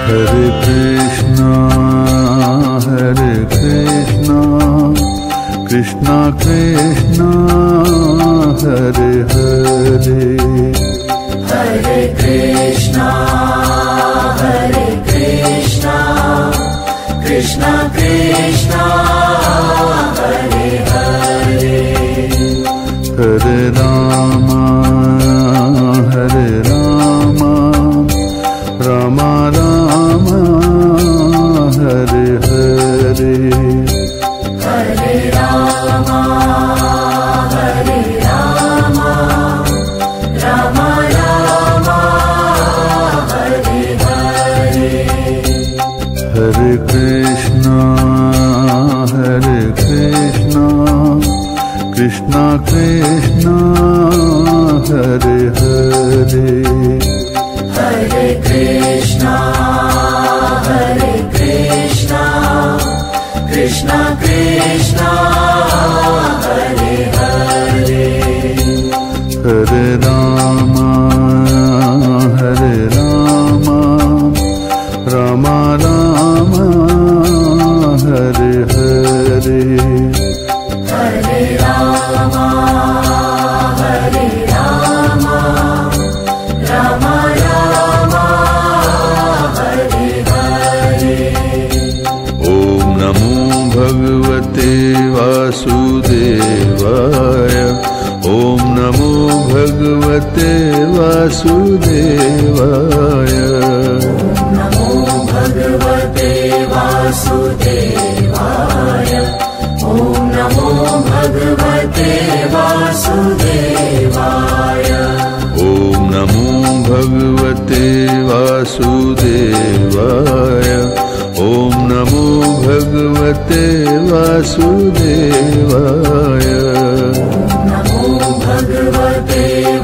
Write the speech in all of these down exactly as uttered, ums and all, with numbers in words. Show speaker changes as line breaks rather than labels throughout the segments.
Hare Krishna, Hare Krishna, Krishna Krishna, Hare Hare,
Hare Krishna, Hare Krishna, Krishna Krishna, Hare Hare,
Hare Rama, Hare Rama, Rama Rama, Hare Hare,
Hare Rama, Hare Rama, Rama Rama, Hare Hare,
Hare Krishna, Hare Krishna, Krishna Krishna, Hare Hare,
Hare Krishna, Hare Krishna, Krishna Krishna, Hare Hare,
Hare Rama, Hare Rama, Rama Rama, Hare Hare,
Hare Rama, Hare Rama, Rama Rama, Hare Hare,
Om Namo Bhagavate Vasudevaya, Om Namo Bhagavate Vasudevaya,
Namo Bhagavate Vasudevaya, Om Namo Bhagavate Vasudevaya,
Om Namo Bhagavate Vasudevaya, Om Namo Bhagavate Vasudevaya,
Namo Bhagavate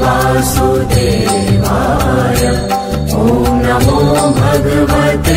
Vasudevaya, Om Namo Bhagavate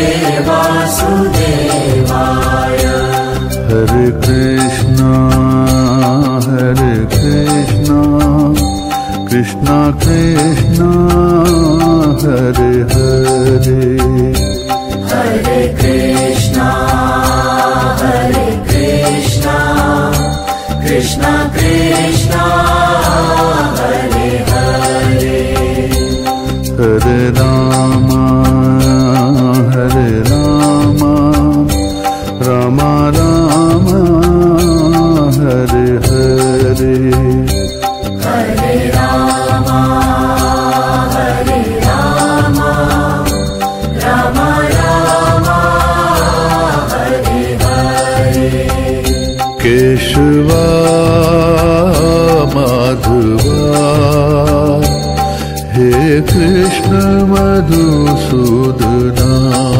Vasudevaya,
Hare Krishna, Hare Krishna, Krishna Krishna, Hare Hare,
Hare Krishna, Hare Krishna, Krishna Krishna, Hare Hare,
Hare Rama, Hare Rama, Rama Rama, Hare Hare,
Hare Rama, Hare Rama, Rama Rama, Hare Hare,
Keshava Madhava, He Krishna Madhusudana,